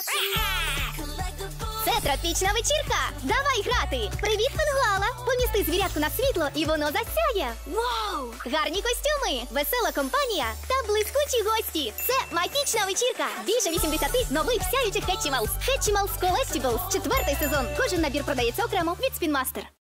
Це тропічна вечірка! Давай грати! Привіт, Пенгуала! Помісти звірятку на світло і воно засяє! Вау! Гарні костюми, весела компанія та блискучі гості! Це магічна вечірка! Більше 80 нових сяючих Hatchimals! Hatchimals Collectibles! 4-й сезон! Кожен набір продається окремо від Spin Master.